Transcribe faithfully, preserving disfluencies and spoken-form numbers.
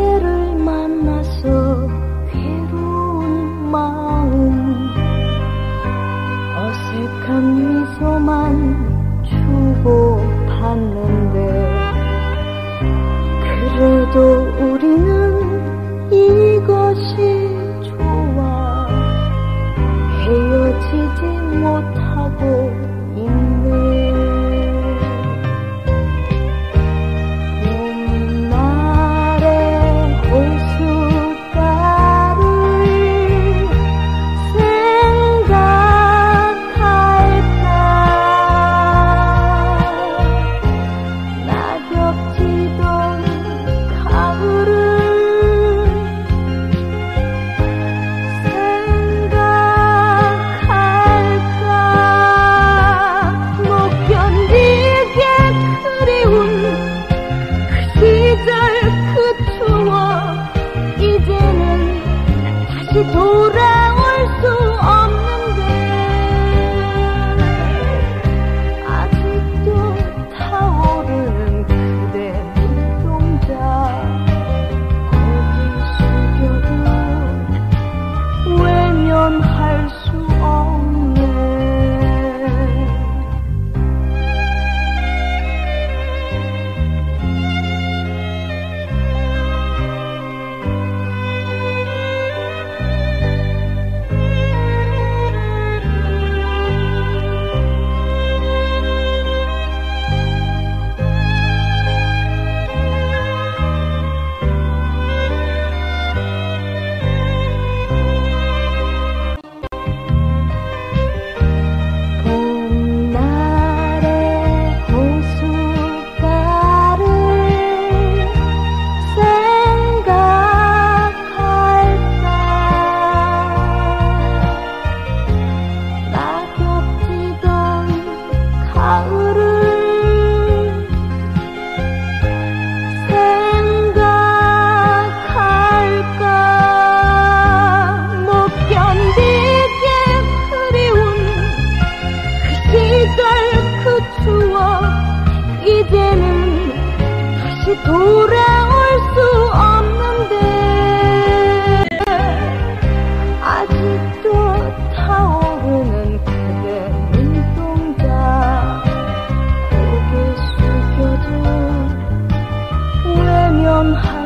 그대를 만나서 괴로운 마음 어색한 미소만 주고받는데 그래도 우리는 이것이 좋아 헤어지지 못하고 있네. 돌아올 수 없는데 아직도 타오르는 그대 눈동자 고개 숙여도 외면할 수 없네. 이제는 다시 돌아올 수 없는데 아직도 타오르는 그대 눈동자 고개 숙여도 외면할